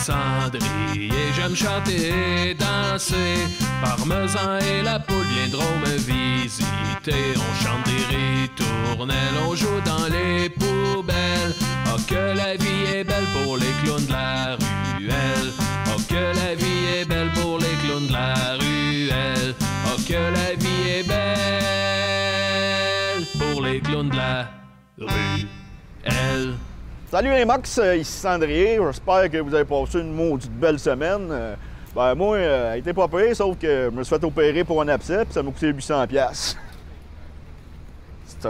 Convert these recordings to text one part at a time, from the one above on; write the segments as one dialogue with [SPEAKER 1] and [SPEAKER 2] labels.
[SPEAKER 1] cendrier, j'aime chanter et danser. Parmesan et la poule viendront me visiter. On chante des ritournelles, on joue dans les poubelles. Oh que la vie est belle pour les clowns de la ruelle. Oh que la vie est belle pour les clowns de la ruelle. Oh que la vie est belle pour les clowns de la ruelle.
[SPEAKER 2] Salut les Mox, ici Cendrier. J'espère que vous avez passé une maudite belle semaine. Ben moi, elle était pas payée, sauf que je me suis fait opérer pour un abcès, puis ça m'a coûté 800$. C'est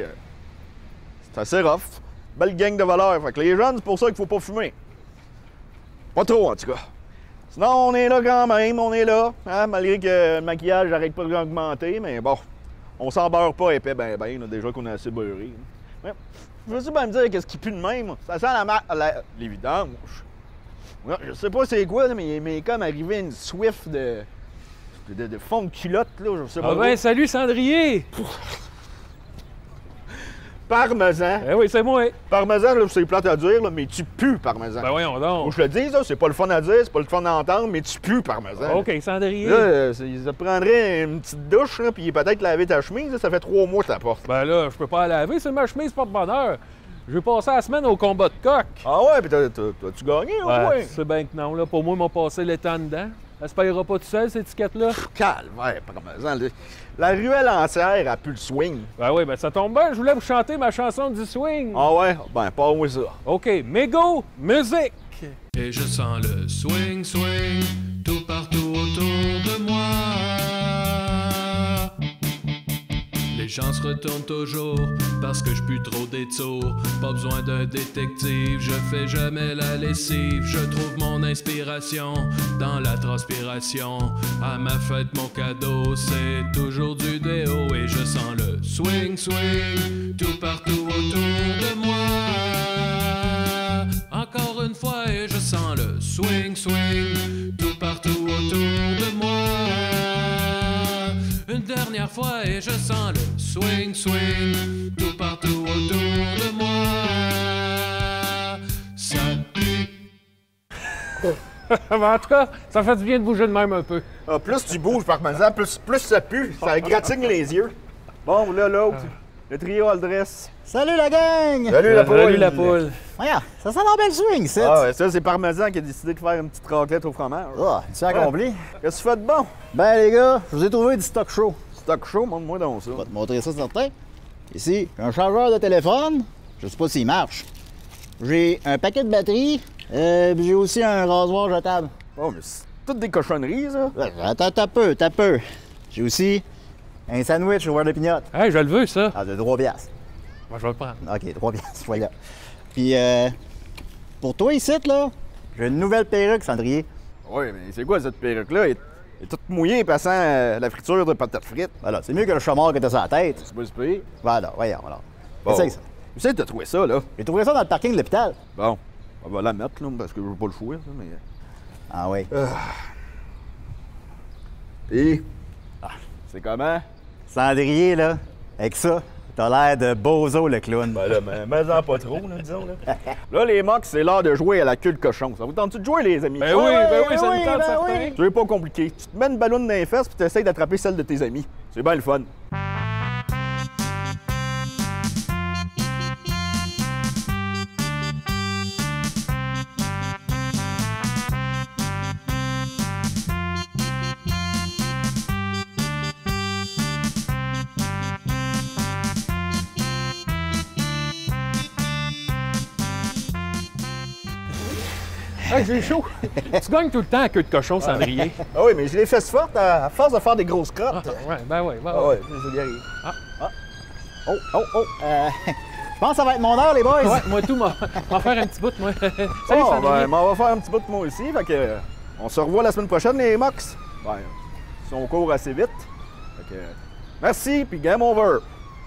[SPEAKER 2] assez rough. Belle gang de voleurs. Fait que les jeunes, c'est pour ça qu'il faut pas fumer. Pas trop, en tout cas. Sinon, on est là quand même, on est là. Hein, malgré que le maquillage n'arrête pas d'augmenter, mais bon, on s'en beurre pas épais, ben, là, déjà qu'on est assez beurré. Ouais. Je veux bien me dire qu'est-ce qui pue de même. Ça sent les vidanges. Ouais, je sais pas c'est quoi, mais il m'est comme arrivé une Swift de fond de culotte, là, je sais pas.
[SPEAKER 3] Ah ben, salut Cendrier!
[SPEAKER 2] Parmesan.
[SPEAKER 3] Eh oui, c'est moi.
[SPEAKER 2] Parmesan, là, c'est plate à dire, là, mais tu pues parmesan.
[SPEAKER 3] Ben voyons donc.
[SPEAKER 2] Faut que je le dise, là, c'est pas le fun à dire, c'est pas le fun à entendre, mais tu pues parmesan.
[SPEAKER 3] OK, Cendrier.
[SPEAKER 2] Là, ça prendrait une petite douche, là, puis peut-être laver ta chemise, là, ça fait 3 mois que je la porte.
[SPEAKER 3] Ben là, je peux pas la laver, c'est ma chemise porte-bonheur. Je vais passer la semaine au combat de coq.
[SPEAKER 2] Ah ouais, puis t'as-tu gagné, au moins?
[SPEAKER 3] C'est bien que non, là. Pour moi, ils m'ont passé l'étang dedans. Elle se payera pas tout seul, cette étiquette-là.
[SPEAKER 2] Calvaire, parmesan. Là. La ruelle entière a pu le swing.
[SPEAKER 3] Ben oui, ben ça tombe bien, je voulais vous chanter ma chanson du swing.
[SPEAKER 2] Ah ouais? Ben, pas moi ça.
[SPEAKER 3] OK, mégo, musique!
[SPEAKER 1] Et je sens le swing, swing, tout partout autour de moi. Les gens se retournent toujours parce que je pue trop des tours. Pas besoin d'un détective, je fais jamais la lessive. Je trouve mon inspiration dans la transpiration. À ma fête, mon cadeau, c'est toujours du déo. Et je sens le swing, swing, tout partout autour de moi. Encore une fois, et je sens le swing, swing, tout partout autour de moi. Une dernière fois et je sens le swing, swing, tout partout autour de moi. Ça pue.
[SPEAKER 3] En tout cas, ça fait du bien de bouger de même un peu.
[SPEAKER 2] Ah, plus tu bouges, parmesan, plus ça pue. Ça gratigne les yeux. Bon, là, l'autre. Le trio Aldress.
[SPEAKER 4] Salut la gang!
[SPEAKER 2] Salut la poule!
[SPEAKER 3] Salut la poule!
[SPEAKER 4] Regarde, ça sent la belle swing, c'est.
[SPEAKER 2] Ah ouais, ça, c'est Parmesan qui a décidé de faire une petite raclette au fromage.
[SPEAKER 4] Ah, tu as accompli.
[SPEAKER 2] Qu'est-ce que tu fais de bon?
[SPEAKER 4] Ben les gars, je vous ai trouvé du stock show.
[SPEAKER 2] Stock show, montre-moi donc ça.
[SPEAKER 4] Je vais te montrer ça certain. Ici, un chargeur de téléphone. Je sais pas s'il marche. J'ai un paquet de batteries. J'ai aussi un rasoir jetable.
[SPEAKER 2] Oh, mais c'est toutes des cochonneries, ça.
[SPEAKER 4] Attends, t'as peu. J'ai aussi un sandwich au beurre de pinotte.
[SPEAKER 3] Hey, je le veux, ça.
[SPEAKER 4] Ah, de 3 piastres.
[SPEAKER 3] Moi, je vais le prendre.
[SPEAKER 4] OK, 3 piastres, voilà. Puis, pour toi ici, là, j'ai une nouvelle perruque, Cendrier.
[SPEAKER 2] Oui, mais c'est quoi cette perruque-là? Elle est toute mouillée passant la friture de patates frites.
[SPEAKER 4] Voilà, c'est mieux que le chômeur que t'as sur la tête.
[SPEAKER 2] C'est pas si pire.
[SPEAKER 4] Voilà, voyons, voilà.
[SPEAKER 2] Bon.
[SPEAKER 4] Essaye ça.
[SPEAKER 2] Tu sais, t'as trouvé ça, là?
[SPEAKER 4] J'ai trouvé ça dans le parking de l'hôpital.
[SPEAKER 2] Bon, on va la mettre, là, parce que je veux pas le chouer, ça, mais...
[SPEAKER 4] Ah oui.
[SPEAKER 2] Et... c'est comment?
[SPEAKER 4] Cendrier, là, avec ça, t'as l'air de bozo, le clown.
[SPEAKER 2] Ben là, mais en pas trop, là, disons, là. Là, les Mox, c'est l'heure de jouer à la queue de cochon. Ça vous tente-tu de jouer, les amis?
[SPEAKER 3] Ben oui, ça me tente certain.
[SPEAKER 2] C'est pas compliqué. Tu te mets une ballonne dans les fesses puis tu essaies d'attraper celle de tes amis. C'est bien le fun.
[SPEAKER 3] Hey, j'ai chaud. Tu gagnes tout le temps à queue de cochon, Cendrier.
[SPEAKER 2] Ah oui, mais je les fesses fortes à force de faire des grosses crottes.
[SPEAKER 3] Ah, ouais, ben ouais, ben
[SPEAKER 2] Ah
[SPEAKER 3] ouais.
[SPEAKER 2] ouais, ça y arrive.
[SPEAKER 4] Oh. Je pense que ça va être mon heure, les boys.
[SPEAKER 3] Ouais, moi tout, m'en faire un petit bout, moi. Salut,
[SPEAKER 2] Bon,
[SPEAKER 3] Cendrier.
[SPEAKER 2] ben, on va faire un petit bout de moi aussi. Fait que, on se revoit la semaine prochaine, les Mox. Ben, si on court assez vite. Fait que, merci, puis game over.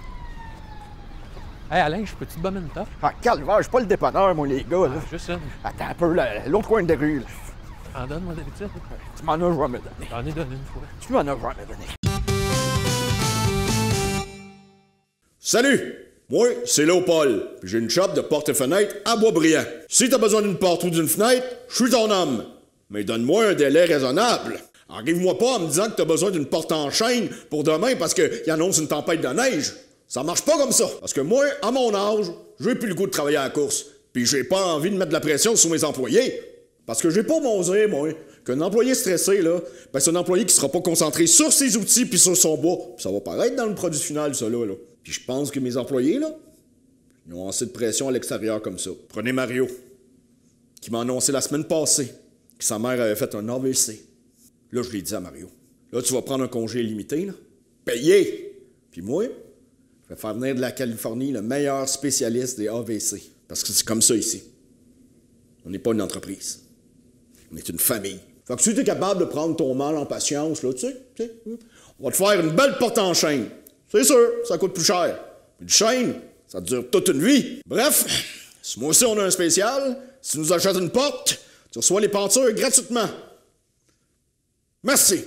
[SPEAKER 3] Hey, Alain, je peux-tu te bomber une toffe?
[SPEAKER 2] Ah, calvaire, je suis pas le dépanneur, moi, les gars. Là.
[SPEAKER 3] Juste une.
[SPEAKER 2] Attends un peu, l'autre coin de rue. Là.
[SPEAKER 3] En donne, moi, d'habitude.
[SPEAKER 2] Tu m'en as jamais donné.
[SPEAKER 3] J'en ai donné une fois.
[SPEAKER 2] Tu m'en as jamais donné.
[SPEAKER 5] Salut! Moi, c'est Léopold, puis j'ai une shop de portes et fenêtres à Boisbriand. Si t'as besoin d'une porte ou d'une fenêtre, je suis ton homme. Mais donne-moi un délai raisonnable. Arrive-moi pas en me disant que t'as besoin d'une porte en chaîne pour demain parce qu'il annonce une tempête de neige. Ça marche pas comme ça. Parce que moi, à mon âge, j'ai plus le goût de travailler à la course. Puis j'ai pas envie de mettre de la pression sur mes employés. Parce que j'ai pas osé, moi, qu'un employé stressé, là, ben c'est un employé qui sera pas concentré sur ses outils puis sur son bois. Puis ça va paraître dans le produit final, ça, là. Puis je pense que mes employés, là, ils ont assez de pression à l'extérieur comme ça. Prenez Mario, qui m'a annoncé la semaine passée que sa mère avait fait un AVC. Là, je l'ai dit à Mario. Là, tu vas prendre un congé illimité, là, payé. Puis moi, je vais faire venir de la Californie le meilleur spécialiste des AVC. Parce que c'est comme ça ici. On n'est pas une entreprise. On est une famille. Fait que si tu es capable de prendre ton mal en patience, là, tu sais, on va te faire une belle porte en chaîne. C'est sûr, ça coûte plus cher. Une chaîne, ça dure toute une vie. Bref, si moi aussi on a un spécial, si tu nous achètes une porte, tu reçois les pentures gratuitement. Merci.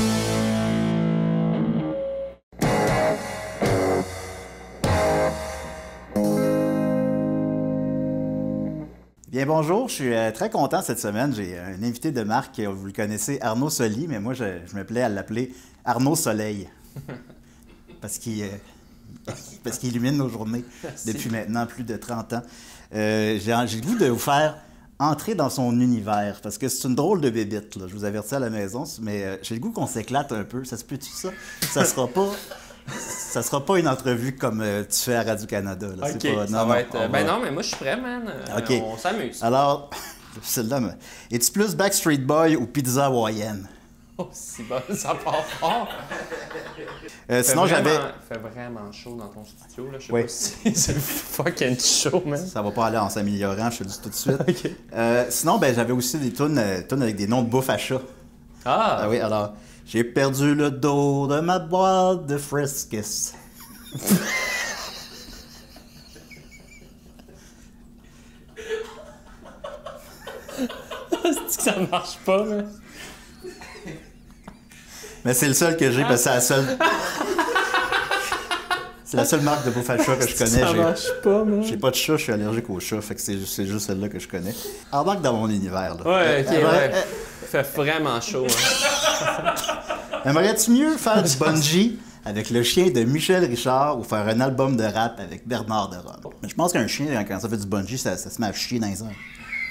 [SPEAKER 4] Bien bonjour, je suis très content cette semaine. J'ai un invité de marque, vous le connaissez, Arnaud Soli, mais moi je me plais à l'appeler Arnaud Soleil. Parce qu'il illumine nos journées depuis maintenant plus de 30 ans. J'ai le goût de vous faire entrer dans son univers, parce que c'est une drôle de bébite, là. Je vous avertis à la maison, mais j'ai le goût qu'on s'éclate un peu. Ça se peut-tu ça? Ça sera pas une entrevue comme tu fais à Radio-Canada. Là.
[SPEAKER 6] OK,
[SPEAKER 4] pas,
[SPEAKER 6] ça va être... Ben non, mais moi, je suis prêt, man.
[SPEAKER 4] OK.
[SPEAKER 6] On s'amuse.
[SPEAKER 4] Alors, celle-là, es-tu plus Backstreet Boy ou pizza hawaïenne?
[SPEAKER 6] Oh, c'est bon, ça part fort.
[SPEAKER 4] Sinon, j'avais...
[SPEAKER 6] Il fait vraiment chaud dans ton studio, là. Je sais
[SPEAKER 4] oui.
[SPEAKER 6] pas si c'est fucking chaud, man.
[SPEAKER 4] Ça va pas aller en s'améliorant, je te le dis tout de suite.
[SPEAKER 6] OK.
[SPEAKER 4] Sinon, ben j'avais aussi des tunes avec des noms de bouffe à chat.
[SPEAKER 6] Ah!
[SPEAKER 4] Oui, alors... J'ai perdu le dos de ma boîte de Friskis.
[SPEAKER 6] C'est que ça marche pas, mais...
[SPEAKER 4] Mais c'est le seul que j'ai, parce que c'est la seule... C'est la seule marque de bouffe à chat que je connais.
[SPEAKER 6] Ça marche pas, man.
[SPEAKER 4] J'ai pas de chat, je suis allergique aux chats, fait que c'est juste celle-là que je connais. Embarque dans mon univers, là.
[SPEAKER 6] Ouais, OK, ouais. Il fait vraiment chaud, hein.
[SPEAKER 4] Aimerais-tu mieux faire du bungee avec le chien de Michel Richard ou faire un album de rap avec Bernard de Rome? Mais je pense qu'un chien, quand ça fait du bungee, ça se met à chier dans les airs.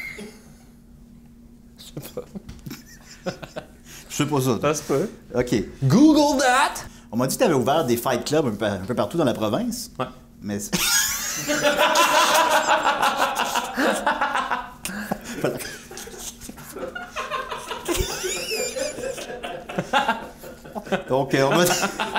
[SPEAKER 6] Je sais pas.
[SPEAKER 4] Je sais pas ça.
[SPEAKER 6] Ça se peut.
[SPEAKER 4] OK.
[SPEAKER 6] Google that!
[SPEAKER 4] On m'a dit que tu avais ouvert des fight clubs un peu partout dans la province.
[SPEAKER 6] Ouais.
[SPEAKER 4] Mais... Donc, on m'a dit...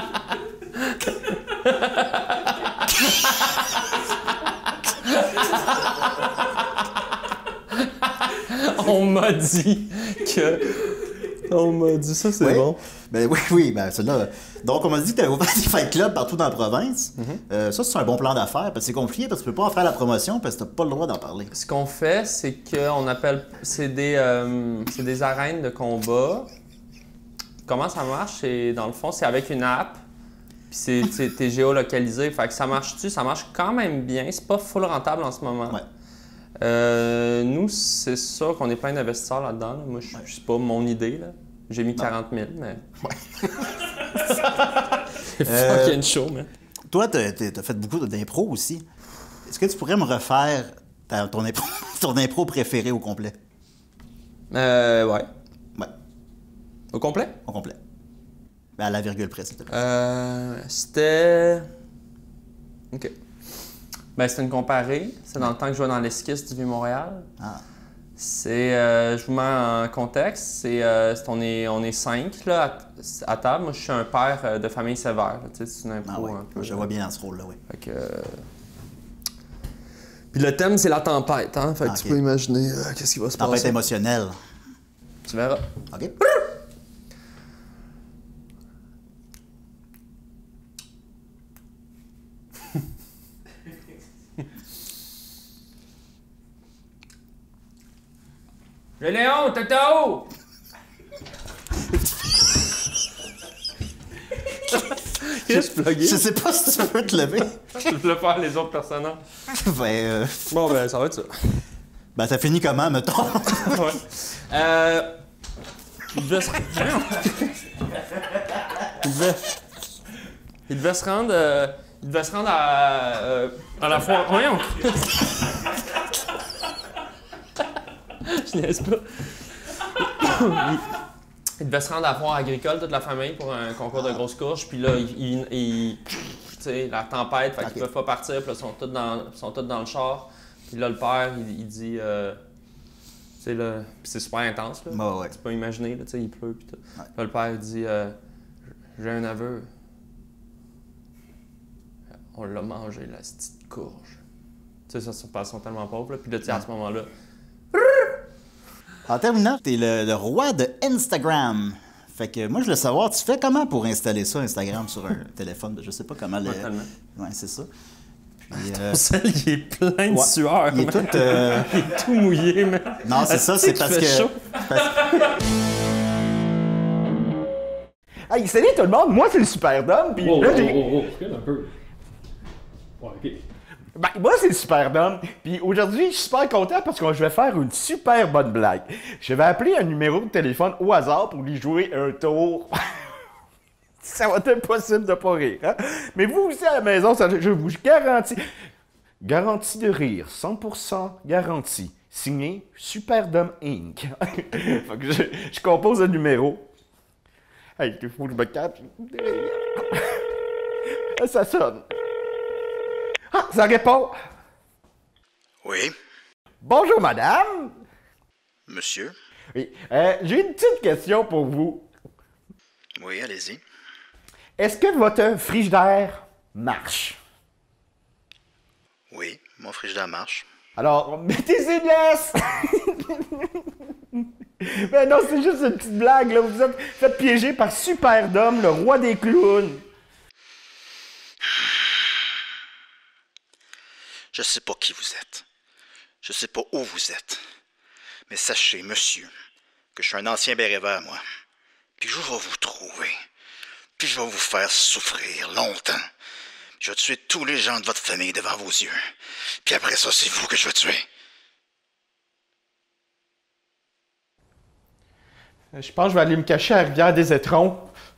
[SPEAKER 6] On m'a dit que... On m'a dit ça, c'est
[SPEAKER 4] oui.
[SPEAKER 6] bon.
[SPEAKER 4] Ben oui, ben celle-là. Donc, on m'a dit que tu avais ouvert des fight clubs partout dans la province. Ça, c'est un bon plan d'affaires, parce que c'est compliqué, parce que tu peux pas en faire la promotion, parce que tu n'as pas le droit d'en parler.
[SPEAKER 6] Ce qu'on fait, c'est qu'on appelle... C'est des arènes de combat. Comment ça marche? Dans le fond, c'est avec une app. Puis t'es géolocalisé. Fait que ça marche-tu? Ça marche quand même bien. C'est pas full rentable en ce moment.
[SPEAKER 4] Ouais.
[SPEAKER 6] Nous, c'est sûr qu'on est plein d'investisseurs là-dedans. Là. Moi, c'est pas mon idée. Là. J'ai mis 40 000, mais... Ouais. C'est fucking chaud, man.
[SPEAKER 4] Toi, t'as fait beaucoup d'impro aussi. Est-ce que tu pourrais me refaire ton impro préféré au complet?
[SPEAKER 6] Ouais.
[SPEAKER 4] Ouais.
[SPEAKER 6] Au complet?
[SPEAKER 4] Au complet. Ben, à la virgule près, s'il te plaît.
[SPEAKER 6] C'était... OK. Ben, c'était une comparée. C'est dans le temps que je jouais dans l'esquisse du Vieux-Montréal.
[SPEAKER 4] Ah.
[SPEAKER 6] C'est... je vous mets en contexte. On est 5 là, à table. Moi, je suis un père de famille sévère. Tu sais, c'est une impro un peu.
[SPEAKER 4] Je vois bien dans ce rôle-là, oui.
[SPEAKER 6] Fait que... Puis le thème, c'est la tempête. Hein? Fait que tu peux imaginer qu'est-ce qui va se passer.
[SPEAKER 4] Tempête émotionnelle.
[SPEAKER 6] Tu verras.
[SPEAKER 4] OK.
[SPEAKER 6] Léon, Toto! triche, plugué.
[SPEAKER 4] Je sais pas si tu peux te lever.
[SPEAKER 6] Je veux faire les autres personnages.
[SPEAKER 4] Ben,
[SPEAKER 6] Bon, ben, ça va être ça.
[SPEAKER 4] ben, t'as fini comment, mettons?
[SPEAKER 6] Ouais. Il devait se... Il devait se rendre... Il devait se rendre à la foire... Voyons! Je niaise pas. Il devait se rendre à la foire agricole, toute la famille, pour un concours de grosses courges. Puis là, tu sais, la tempête, fait qu'ils peuvent pas partir. Puis là, ils sont tous dans le char. Puis là, le père, il dit... tu sais, là... Puis c'est super intense, là.
[SPEAKER 4] Bah, ouais.
[SPEAKER 6] Tu peux imaginer, là, tu sais, il pleut, puis tout.
[SPEAKER 4] Ouais.
[SPEAKER 6] Là, le père, il dit... j'ai un aveu. On l'a mangé, la petite courge. Tu sais, ils sont tellement pauvres, là. Puis là, tu sais, à ce moment-là...
[SPEAKER 4] En terminant, t'es le roi de Instagram. Fait que moi, je veux savoir, tu fais comment pour installer ça, Instagram, sur un téléphone? Je sais pas comment le...
[SPEAKER 6] Tellement.
[SPEAKER 4] Ouais, c'est ça. Puis,
[SPEAKER 6] Celle, il est plein de
[SPEAKER 4] ouais,
[SPEAKER 6] sueur,
[SPEAKER 4] il est
[SPEAKER 6] man.
[SPEAKER 4] tout...
[SPEAKER 6] Il est tout mouillé, man.
[SPEAKER 4] Non, c'est ça, c'est
[SPEAKER 6] qu'il
[SPEAKER 4] parce
[SPEAKER 6] fait
[SPEAKER 4] que...
[SPEAKER 6] chaud.
[SPEAKER 2] Hey, salut tout le monde, moi c'est le Superdome, puis là j'ai...
[SPEAKER 3] Recule un peu. Ouais, ok.
[SPEAKER 2] Ben, moi c'est le Superdome, puis aujourd'hui je suis super content parce que je vais faire une super bonne blague. Je vais appeler un numéro de téléphone au hasard pour lui jouer un tour. Ça va être impossible de pas rire, hein? Mais vous aussi à la maison, je vous garantis... Garantie de rire, 100% garantie. Signé Superdome Inc. Fait que je compose un numéro. Hey, il faut que je me cache. Ça sonne. Ah, ça répond.
[SPEAKER 4] Oui,
[SPEAKER 2] Bonjour, madame.
[SPEAKER 4] monsieur.
[SPEAKER 2] Oui, j'ai une petite question pour vous.
[SPEAKER 4] Oui, allez-y.
[SPEAKER 2] Est-ce que votre frigidaire marche?
[SPEAKER 4] Oui, mon frigidaire marche.
[SPEAKER 2] Alors, mettez une laisse! Mais non, c'est juste une petite blague, là. Vous êtes fait piéger par Superdome, le roi des clowns.
[SPEAKER 7] Je sais pas qui vous êtes. Je sais pas où vous êtes. Mais sachez, monsieur, que je suis un ancien béret vert, moi. Puis je vais vous trouver. Puis je vais vous faire souffrir longtemps. Je vais tuer tous les gens de votre famille devant vos yeux. Puis après ça, c'est vous que je vais tuer.
[SPEAKER 2] Je pense que je vais aller me cacher à la rivière des Étrons.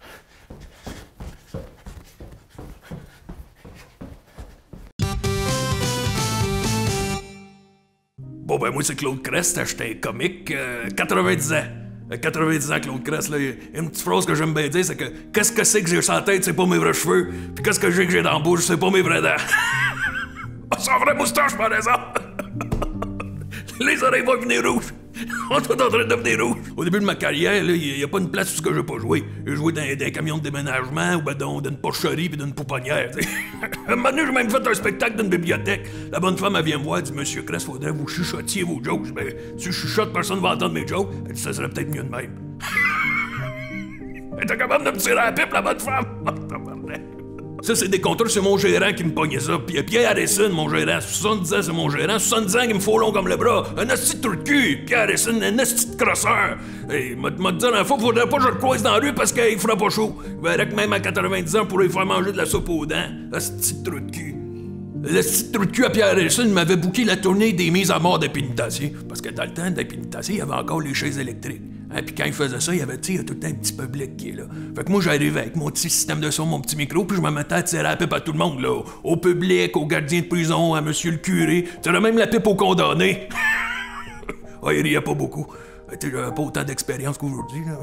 [SPEAKER 1] Bon, ben, moi, c'est Claude Crest, j'étais un comique, 90 ans. 90 ans, Claude Crest, là, il y a une petite phrase que j'aime bien dire, c'est que qu'est-ce que c'est que j'ai sur la tête, c'est pas mes vrais cheveux, puis qu'est-ce que j'ai dans la bouche, c'est pas mes vraies dents. Oh, c'est un vrai moustache, par exemple. Les oreilles vont venir rouges. On est tout en train de devenir rouge. Au début de ma carrière, il n'y a pas une place où j'ai pas joué. J'ai joué dans des camions de déménagement, ou ben dans une porcherie puis d'une pouponnière. T'sais. Un moment donné, j'ai même fait un spectacle d'une bibliothèque. La bonne femme, elle vient me voir, elle dit « Monsieur Crest, faudrait vous chuchotiez vos jokes. » Je dis « Ben, si je chuchote, personne ne va entendre mes jokes. » Elle dit « Ça serait peut-être mieux de même. » Elle était capable de me tirer à la pipe, la bonne femme. Ça, c'est des contrats, c'est mon gérant qui me pognait ça. Puis Pierre Harrison, mon gérant, 70 ans, c'est mon gérant. 70 ans, il me faut long comme le bras. Un asti de trou de cul. Pierre Harrison, un asti de crosseur. Et m'a dit la fois, faudrait pas que je le croise dans la rue parce qu'il fera pas chaud. Il verrait que même à 90 ans, pour lui faire manger de la soupe aux dents. Asti de trou de cul. Le petit trou de cul à Pierre Harrison m'avait booké la tournée des mises à mort des pénitentiaires. Parce que dans le temps des pénitentiaires, il y avait encore les chaises électriques. Hein, puis quand il faisait ça, il y avait tout le temps un petit public qui est là. Fait que moi, j'arrivais avec mon petit système de son, mon petit micro, puis je me mettais à tirer la pipe à tout le monde, là. Au public, aux gardiens de prison, à monsieur le curé. Tirais même la pipe aux condamnés. Ouais, il riait pas beaucoup. J'avais pas autant d'expérience qu'aujourd'hui, là.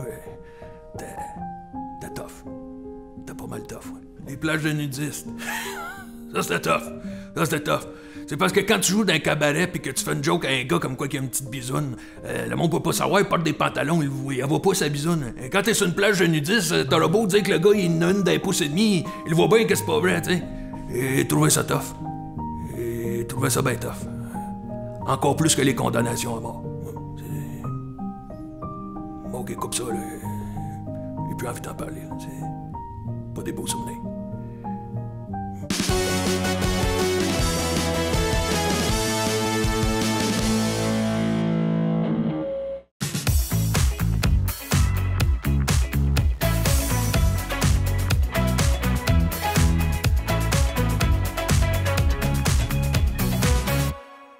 [SPEAKER 1] T'es tough. T'es pas mal tough, ouais. Les plages de nudistes. Ça, c'était tough. Ça, c'était tough. C'est parce que quand tu joues dans un cabaret pis que tu fais une joke à un gars comme quoi qu'il a une petite bisoune, le monde peut pas savoir, il porte des pantalons, il voit pas sa bisoune. Et quand t'es sur une plage de nudistes, t'auras beau dire que le gars il en a une d'un pouce et demi, il voit bien que c'est pas vrai, tu sais. Et trouver ça tough. Et trouver ça bien tough. Encore plus que les condamnations à mort. Ok, coupe ça, là. J'ai plus envie d'en parler, là. C'est pas des beaux souvenirs.